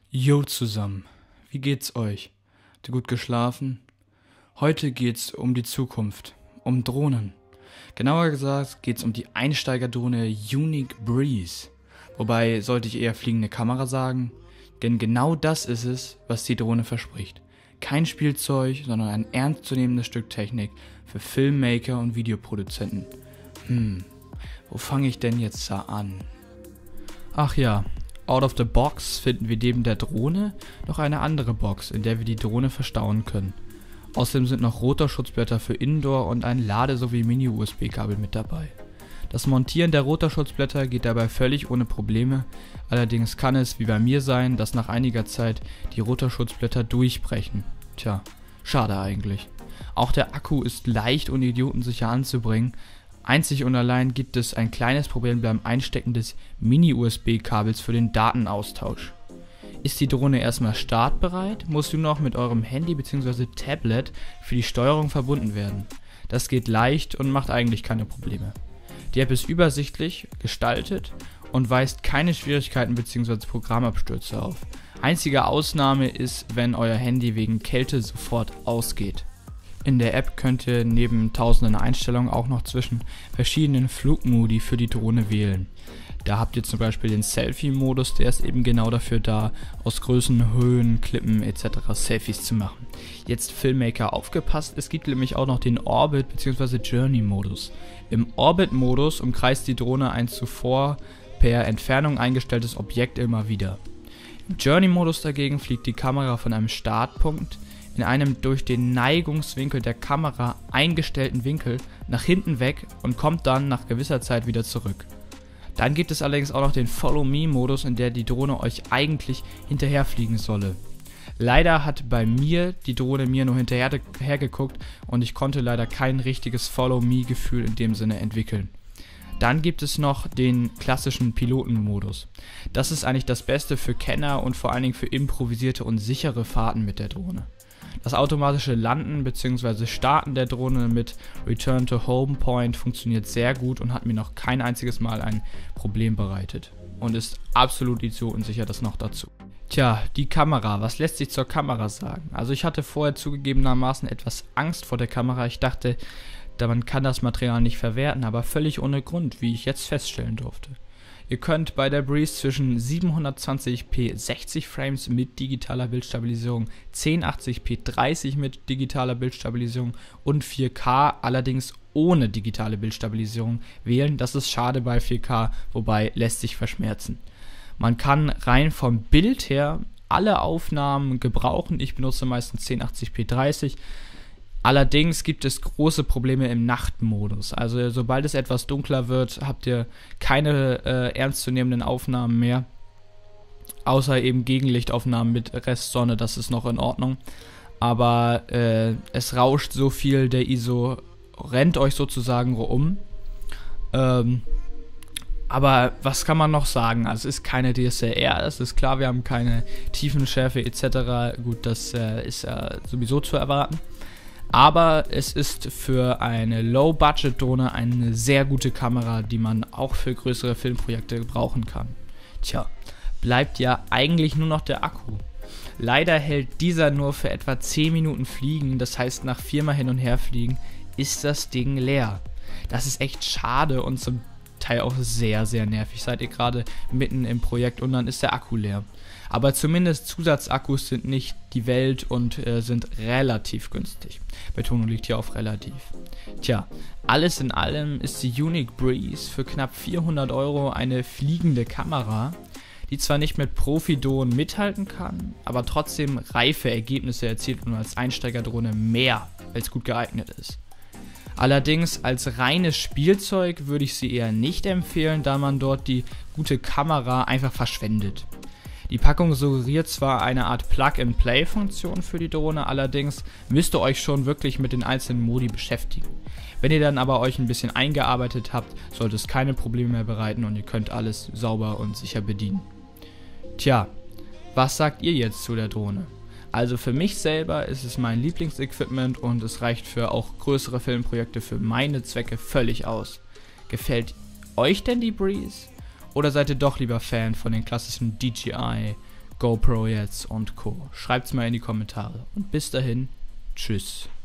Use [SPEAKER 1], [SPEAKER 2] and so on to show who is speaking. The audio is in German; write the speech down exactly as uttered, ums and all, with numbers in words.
[SPEAKER 1] Jo zusammen, wie geht's euch? Habt ihr gut geschlafen? Heute geht's um die Zukunft, um Drohnen. Genauer gesagt geht's um die Einsteigerdrohne Unique Breeze. Wobei sollte ich eher fliegende Kamera sagen, denn genau das ist es, was die Drohne verspricht. Kein Spielzeug, sondern ein ernstzunehmendes Stück Technik für Filmmaker und Videoproduzenten. Hm, wo fange ich denn jetzt da an? Ach ja, out of the box finden wir neben der Drohne noch eine andere Box, in der wir die Drohne verstauen können. Außerdem sind noch Rotorschutzblätter für Indoor und ein Lade- sowie Mini-U S B-Kabel mit dabei. Das Montieren der Rotorschutzblätter geht dabei völlig ohne Probleme, allerdings kann es wie bei mir sein, dass nach einiger Zeit die Rotorschutzblätter durchbrechen. Tja, schade eigentlich. Auch der Akku ist leicht und idiotensicher anzubringen. Einzig und allein gibt es ein kleines Problem beim Einstecken des Mini-U S B-Kabels für den Datenaustausch. Ist die Drohne erstmal startbereit, muss sie noch mit eurem Handy bzw. Tablet für die Steuerung verbunden werden. Das geht leicht und macht eigentlich keine Probleme. Die App ist übersichtlich gestaltet und weist keine Schwierigkeiten bzw. Programmabstürze auf. Einzige Ausnahme ist, wenn euer Handy wegen Kälte sofort ausgeht. In der App könnt ihr neben tausenden Einstellungen auch noch zwischen verschiedenen Flugmodi für die Drohne wählen. Da habt ihr zum Beispiel den Selfie-Modus, der ist eben genau dafür da, aus Größen, Höhen, Klippen et cetera Selfies zu machen. Jetzt Filmmaker aufgepasst, es gibt nämlich auch noch den Orbit- bzw. Journey-Modus. Im Orbit-Modus umkreist die Drohne ein zuvor per Entfernung eingestelltes Objekt immer wieder. Im Journey-Modus dagegen fliegt die Kamera von einem Startpunkt in einem durch den Neigungswinkel der Kamera eingestellten Winkel nach hinten weg und kommt dann nach gewisser Zeit wieder zurück. Dann gibt es allerdings auch noch den Follow-Me-Modus, in der die Drohne euch eigentlich hinterherfliegen solle. Leider hat bei mir die Drohne mir nur hinterher geguckt und ich konnte leider kein richtiges Follow-Me-Gefühl in dem Sinne entwickeln. Dann gibt es noch den klassischen Pilotenmodus. Das ist eigentlich das Beste für Kenner und vor allen Dingen für improvisierte und sichere Fahrten mit der Drohne. Das automatische Landen bzw. Starten der Drohne mit Return to Home Point funktioniert sehr gut und hat mir noch kein einziges Mal ein Problem bereitet. Und ist absolut idiotensicher das noch dazu. Tja, die Kamera. Was lässt sich zur Kamera sagen? Also ich hatte vorher zugegebenermaßen etwas Angst vor der Kamera. Ich dachte, man kann das Material nicht verwerten, aber völlig ohne Grund, wie ich jetzt feststellen durfte. Ihr könnt bei der Breeze zwischen siebenhundertzwanzig p sechzig Frames mit digitaler Bildstabilisierung, zehnhundertachtzig p dreißig mit digitaler Bildstabilisierung und vier K allerdings ohne digitale Bildstabilisierung wählen. Das ist schade bei vier K, wobei lässt sich verschmerzen. Man kann rein vom Bild her alle Aufnahmen gebrauchen. Ich benutze meistens zehnhundertachtzig p dreißig. Allerdings gibt es große Probleme im Nachtmodus. Also sobald es etwas dunkler wird, habt ihr keine äh, ernstzunehmenden Aufnahmen mehr. Außer eben Gegenlichtaufnahmen mit Restsonne, das ist noch in Ordnung. Aber äh, es rauscht so viel, der I S O rennt euch sozusagen um. Ähm, aber was kann man noch sagen? Also es ist keine D S L R, das ist klar, wir haben keine Tiefenschärfe et cetera. Gut, das äh, ist ja äh, sowieso zu erwarten. Aber es ist für eine Low-Budget-Drohne eine sehr gute Kamera, die man auch für größere Filmprojekte brauchen kann. Tja, bleibt ja eigentlich nur noch der Akku. Leider hält dieser nur für etwa zehn Minuten Fliegen, das heißt nach viermal hin und her fliegen ist das Ding leer. Das ist echt schade und zum Teil auch sehr, sehr nervig. Seid ihr gerade mitten im Projekt und dann ist der Akku leer. Aber zumindest Zusatzakkus sind nicht die Welt und äh, sind relativ günstig. Betonung liegt hier auf relativ. Tja, alles in allem ist die Unique Breeze für knapp vierhundert Euro eine fliegende Kamera, die zwar nicht mit Profi-Drohnen mithalten kann, aber trotzdem reife Ergebnisse erzielt und als Einsteigerdrohne mehr als gut geeignet ist. Allerdings als reines Spielzeug würde ich sie eher nicht empfehlen, da man dort die gute Kamera einfach verschwendet. Die Packung suggeriert zwar eine Art Plug-and-Play-Funktion für die Drohne, allerdings müsst ihr euch schon wirklich mit den einzelnen Modi beschäftigen. Wenn ihr dann aber euch ein bisschen eingearbeitet habt, sollte es keine Probleme mehr bereiten und ihr könnt alles sauber und sicher bedienen. Tja, was sagt ihr jetzt zu der Drohne? Also für mich selber ist es mein Lieblingsequipment und es reicht für auch größere Filmprojekte für meine Zwecke völlig aus. Gefällt euch denn die Breeze? Oder seid ihr doch lieber Fan von den klassischen D J I, GoPro jetzt und Co. Schreibt's mal in die Kommentare. Und bis dahin, tschüss.